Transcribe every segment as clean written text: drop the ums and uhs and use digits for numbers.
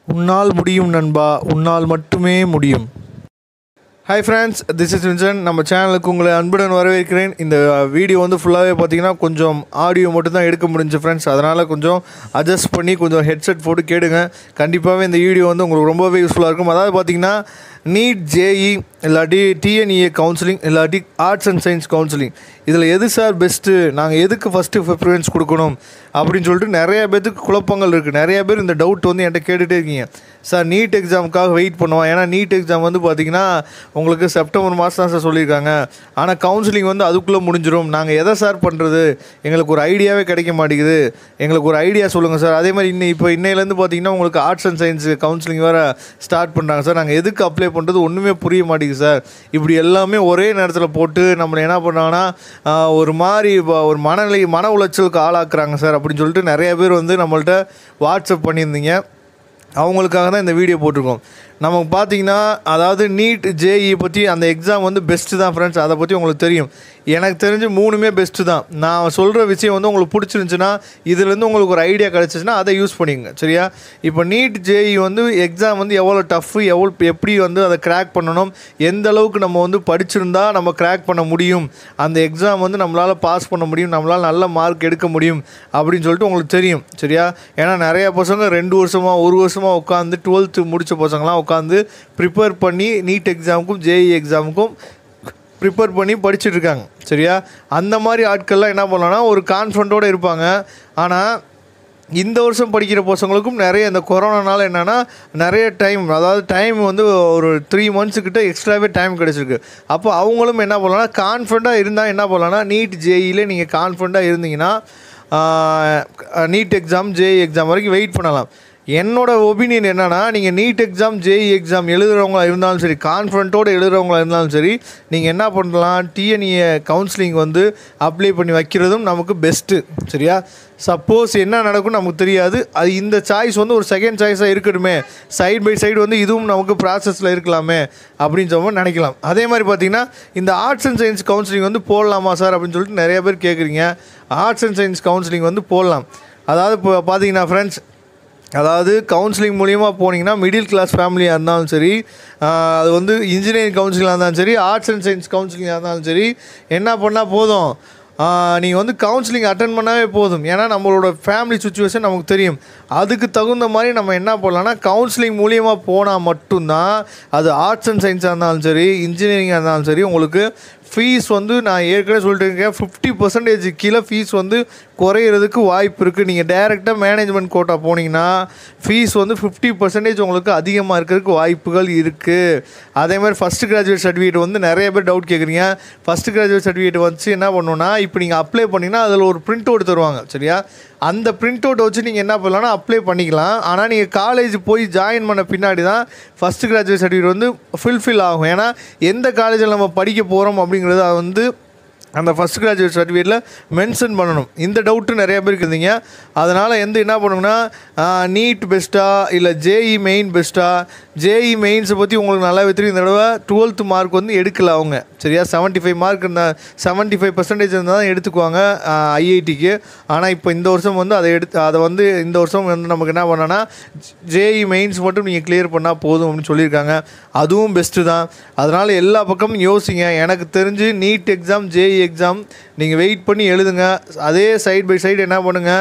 உன்னால் முடியும் நண்பா, உன்னால் மட்டுமே முடியும். Hi friends, this is Vincent. நம்ம சேனலுக்கு உங்களை அன்புடன் வரவேற்கிறேன். இந்த வீடியோ வந்து ஃபுல்லாகவே பார்த்தீங்கன்னா கொஞ்சம் ஆடியோ மட்டும் தான் எடுக்க முடிஞ்சு ஃப்ரெண்ட்ஸ். அதனால் கொஞ்சம் அட்ஜஸ்ட் பண்ணி கொஞ்சம் ஹெட்செட் போட்டு கேடுங்க. கண்டிப்பாகவே இந்த வீடியோ வந்து உங்களுக்கு ரொம்பவே யூஸ்ஃபுல்லாக இருக்கும். அதாவது பார்த்தீங்கன்னா நீட், ஜேஇ இல்லாட்டி TNEA கவுன்சிலிங் இல்லாட்டி ஆர்ட்ஸ் அண்ட் சயின்ஸ் கவுன்சிலிங், இதில் எது சார் பெஸ்ட்டு, நாங்கள் எதுக்கு ஃபஸ்ட்டு ப்ரிஃபரன்ஸ் கொடுக்கணும் அப்படின்னு சொல்லிட்டு நிறைய பேருக்கு குழப்பங்கள் இருக்குது. நிறைய பேர் இந்த டவுட் வந்து என்கிட்ட கேட்டுகிட்டே இருக்கீங்க. சார் நீட் எக்ஸாமுக்காக வெயிட் பண்ணுவோம், ஏன்னா நீட் எக்ஸாம் வந்து பார்த்திங்கன்னா உங்களுக்கு செப்டம்பர் மாதம் தான் சார் சொல்லியிருக்காங்க. ஆனால் கவுன்சிலிங் வந்து அதுக்குள்ளே முடிஞ்சிடும். நாங்கள் எதை சார் பண்ணுறது, எங்களுக்கு ஒரு ஐடியாவே கிடைக்க மாட்டேங்குது, எங்களுக்கு ஒரு ஐடியா சொல்லுங்கள் சார். அதே மாதிரி இன்னையிலேருந்து பார்த்திங்கன்னா உங்களுக்கு ஆர்ட்ஸ் அண்ட் சயின்ஸ் கவுன்சிலிங் வேறு ஸ்டார்ட் பண்ணுறாங்க சார். நாங்கள் எதுக்கு அப்ளை பண்ணுறது ஒன்றுமே புரிய மாட்டேங்குது சார். இப்படி எல்லாமே ஒரே நேரத்தில் போட்டு நம்மளை என்ன பண்ணாங்கன்னா ஒரு மாதிரி ஒரு மன உளைச்சலுக்கு ஆளாக்குறாங்க சார் அப்படின்னு சொல்லிட்டு நிறைய பேர் வந்து நம்மள்ட்ட வாட்ஸ்அப் பண்ணியிருந்தீங்க. அவங்களுக்காக தான் இந்த வீடியோ போட்டிருக்கோம். நமக்கு பார்த்தீங்கன்னா அதாவது நீட், ஜேஇ பற்றி அந்த எக்ஸாம் வந்து பெஸ்ட்டு தான் ஃப்ரெண்ட்ஸ். அதை பற்றி உங்களுக்கு தெரியும். எனக்கு தெரிஞ்சு மூணுமே பெஸ்ட்டு தான். நான் சொல்கிற விஷயம் வந்து உங்களுக்கு பிடிச்சிருந்துச்சுன்னா, இதுலேருந்து உங்களுக்கு ஒரு ஐடியா கிடச்சிச்சின்னா அதை யூஸ் பண்ணிங்க, சரியா? இப்போ நீட், ஜேஇ வந்து எக்ஸாம் வந்து எவ்வளோ டஃப்பு, எப்படி வந்து அதை கிராக் பண்ணணும், எந்த அளவுக்கு நம்ம வந்து படிச்சிருந்தா நம்ம கிராக் பண்ண முடியும், அந்த எக்ஸாம் வந்து நம்மளால் பாஸ் பண்ண முடியும், நம்மளால் நல்ல மார்க் எடுக்க முடியும் அப்படின்னு சொல்லிட்டு உங்களுக்கு தெரியும், சரியா? ஏன்னா நிறையா பசங்க 2 வருஷமாக 1 வருஷமாக உட்காந்து 12th முடித்த பசங்களாம் உட்காந்து ப்ரிப்பேர் பண்ணி நீட் எக்ஸாமுக்கும் ஜேஇ எக்ஸாமுக்கும் ப்ரிப்பேர் பண்ணி படிச்சுட்ருக்காங்க, சரியா? அந்த மாதிரி ஆட்கள்லாம் என்ன பண்ணலான்னா ஒரு கான்ஃபிடண்ட்டோடு இருப்பாங்க. ஆனால் இந்த வருஷம் படிக்கிற பசங்களுக்கும் நிறைய இந்த கொரோனானால என்னென்னா நிறைய டைம் வந்து ஒரு 3 months கிட்ட எக்ஸ்ட்ராவே டைம் கிடச்சிருக்கு. அப்போ அவங்களும் என்ன பண்ணலான்னா கான்ஃபிடண்ட்டாக இருந்தால் என்ன பண்ணலான்னா நீட், ஜேஇயில் நீங்கள் கான்ஃபிடண்ட்டாக இருந்தீங்கன்னா நீட் எக்ஸாம், ஜேஇ எக்ஸாம் வரைக்கும் வெயிட் பண்ணலாம். என்னோடய ஒப்பீனியன் என்னென்னா, நீங்கள் நீட் எக்ஸாம், ஜேஇ எக்ஸாம் எழுதுகிறவங்களா இருந்தாலும் சரி, கான்ஃபிடண்ட்டோடு எழுதுகிறவங்களா இருந்தாலும் சரி, நீங்கள் என்ன பண்ணலாம், TNEA கவுன்சிலிங் வந்து அப்ளை பண்ணி வைக்கிறதும் நமக்கு பெஸ்ட்டு, சரியா? சப்போஸ் என்ன நடக்கும் நமக்கு தெரியாது, அது இந்த சாய்ஸ் வந்து ஒரு செகண்ட் சாய்ஸாக இருக்கட்டுமே, சைடு பை சைடு வந்து இதுவும் நமக்கு ப்ராசஸில் இருக்கலாமே அப்படின்னு சொல்லி நினைக்கலாம். அதே மாதிரி பார்த்திங்கன்னா இந்த ஆர்ட்ஸ் அண்ட் சயின்ஸ் கவுன்சிலிங் வந்து போடலாமா சார் அப்படின்னு சொல்லிட்டு நிறைய பேர் கேட்குறீங்க. ஆர்ட்ஸ் அண்ட் சயின்ஸ் கவுன்சிலிங் வந்து போடலாம். அதாவது இப்போ பார்த்தீங்கன்னா ஃப்ரெண்ட்ஸ், அதாவது கவுன்சிலிங் மூலிமா போனீங்கன்னா மிடில் கிளாஸ் ஃபேமிலியாக இருந்தாலும் சரி, அது வந்து இன்ஜினியரிங் கவுன்சிலிங்காக இருந்தாலும் சரி, ஆர்ட்ஸ் அண்ட் சயின்ஸ் கவுன்சிலிங்காக இருந்தாலும் சரி, என்ன பண்ணால் போதும், நீங்கள் வந்து கவுன்சிலிங் அட்டன் பண்ணாவே போதும். ஏன்னா நம்மளோட ஃபேமிலி சுச்சுவேஷன் நமக்கு தெரியும். அதுக்கு தகுந்த மாதிரி நம்ம என்ன பண்ணலாம்னா கவுன்சிலிங் மூலியமாக போனால் மட்டும்தான், அது ஆர்ட்ஸ் அண்ட் சயின்ஸாக இருந்தாலும் சரி, இன்ஜினியரிங்காக இருந்தாலும் சரி, உங்களுக்கு ஃபீஸ் வந்து நான் ஏற்கனவே சொல்லிட்டு இருக்கேன், 50% கீழே ஃபீஸ் வந்து குறையிறதுக்கு வாய்ப்பு இருக்குது. நீங்கள் டைரெக்டாக மேனேஜ்மெண்ட் கோட்டா போனீங்கன்னா ஃபீஸ் வந்து 50% உங்களுக்கு அதிகமாக இருக்கிறதுக்கு வாய்ப்புகள் இருக்குது. அதே மாதிரி ஃபஸ்ட்டு கிராஜுவேட் சர்டிஃபிகேட் வந்து நிறைய பேர் டவுட் கேட்குறீங்க. ஃபஸ்ட்டு கிராஜுவேட் சர்டிஃபிகேட் வச்சு என்ன பண்ணணுன்னா, இப்போ நீங்கள் அப்ளை பண்ணிங்கன்னா அதில் ஒரு பிரிண்ட் அவுட் தருவாங்க, சரியா? அந்த பிரிண்ட் அவுட்டை வச்சு நீங்கள் என்ன பண்ணலாம்னா அப்ளை பண்ணிக்கலாம். ஆனால் நீங்கள் காலேஜ் போய் ஜாயின் பண்ண பின்னாடி தான் ஃபஸ்ட்டு கிராஜுவேட் சர்டிஃபிகேட் வந்து ஃபில் ஆகும். ஏன்னா எந்த காலேஜில் நம்ம படிக்க போகிறோம் அப்படிங்கிறத வந்து அந்த ஃபஸ்ட் கிராஜுவேட் சர்டிஃபிகேட்டில் மென்ஷன் பண்ணணும். இந்த டவுட்டு நிறைய பேருக்கு இருந்தீங்க. அதனால் என்ன பண்ணுங்கன்னா, நீட் பெஸ்ட்டா இல்லை ஜேஇ மெயின் பெஸ்ட்டா? ஜேஇ மெயின்ஸை பற்றி உங்களுக்கு நல்லாவே தெரியும். இந்த தடவை 12th மார்க் வந்து எடுக்கல அவங்க, சரியா? 75 மார்க் இருந்தால் 75% இருந்தால் தான் எடுத்துக்குவாங்க IITக்கு. ஆனால் இப்போ இந்த வருஷம் வந்து அதை வந்து இந்த வருஷம் வந்து நமக்கு என்ன பண்ணான்னா ஜேஇ மெயின்ஸ் மட்டும் நீங்கள் கிளியர் பண்ணால் போதும் அப்படின்னு சொல்லியிருக்காங்க. அதுவும் பெஸ்ட்டு தான். அதனால் எல்லா பக்கமும் யோசிங்க. எனக்கு தெரிஞ்சு நீட் எக்ஸாம், ஜேஇ எக்ஸாம் நீங்கள் வெயிட் பண்ணி எழுதுங்க. அதே சைடு பை சைடு என்ன பண்ணுங்கள்,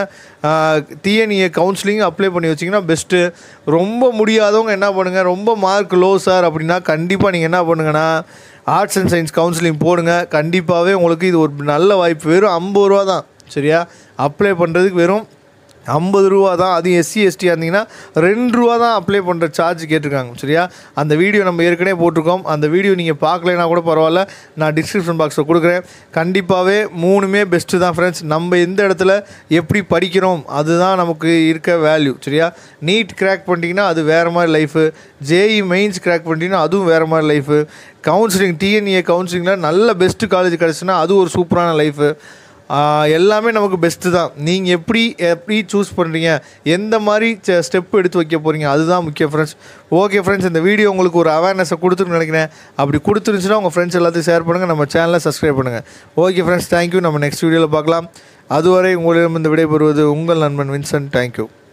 TNEA கவுன்சிலிங் அப்ளை பண்ணி வச்சிங்கன்னா பெஸ்ட்டு. ரொம்ப முடியாதவங்க என்ன பண்ணுங்கள், ரொம்ப மார்க் லோ சார் அப்படின்னா கண்டிப்பாக நீங்கள் என்ன பண்ணுங்கன்னா ஆர்ட்ஸ் அண்ட் சயின்ஸ் கவுன்சிலிங் போடுங்க. கண்டிப்பாகவே உங்களுக்கு இது ஒரு நல்ல வாய்ப்பு. வெறும் 50 ரூபா தான், சரியா? அப்ளை பண்ணுறதுக்கு வெறும் 50 ரூபா தான். அதுவும் SC ST இருந்தீங்கன்னா 2 ரூபா தான் அப்ளை பண்ணுற சார்ஜ் கேட்டிருக்காங்க, சரியா? அந்த வீடியோ நம்ம ஏற்கனவே போட்டிருக்கோம். அந்த வீடியோ நீங்கள் பார்க்கலைன்னா கூட பரவாயில்ல, நான் டிஸ்கிரிப்ஷன் பாக்ஸில் கொடுக்குறேன். கண்டிப்பாகவே மூணுமே பெஸ்ட்டு தான் ஃப்ரெண்ட்ஸ். நம்ம எந்த இடத்துல எப்படி படிக்கிறோம் அதுதான் நமக்கு இருக்க வேல்யூ, சரியா? நீட் கிராக் பண்ணிட்டீங்கன்னா அது வேறு மாதிரி லைஃபு, ஜேஇ மெயின்ஸ் கிராக் பண்ணிட்டீங்கன்னா அதுவும் வேறு மாதிரி லைஃபு, கவுன்சிலிங் TNEA கவுன்சிலிங்கில் நல்ல பெஸ்ட்டு காலேஜ் கிடச்சுன்னா அது ஒரு சூப்பரான லைஃபு. எல்லாமே நமக்கு பெஸ்ட்டு தான். நீங்கள் எப்படி சூஸ் பண்ணுறீங்க, எந்த மாதிரி ஸ்டெப் எடுத்து வைக்க போகிறீங்க, அதுதான் முக்கியம் ஃப்ரெண்ட்ஸ். ஓகே ஃப்ரெண்ட்ஸ், இந்த வீடியோ உங்களுக்கு ஒரு அவேர்னஸை கொடுத்துருன்னு நினைக்கிறேன். அப்படி கொடுத்துருந்துச்சுன்னா உங்கள் ஃப்ரெண்ட்ஸ் எல்லாத்தையும் ஷேர் பண்ணுங்கள், நம்ம சேனலை சப்ஸ்கிரைப் பண்ணுங்கள். Okay friends, thank you. நம்ம நெக்ஸ்ட் வீடியோவில் பார்க்கலாம். அதுவரை உங்களிடம் இந்த விடைபெறுவது உங்கள் நண்பன் வின்சென்ட். தேங்க்யூ.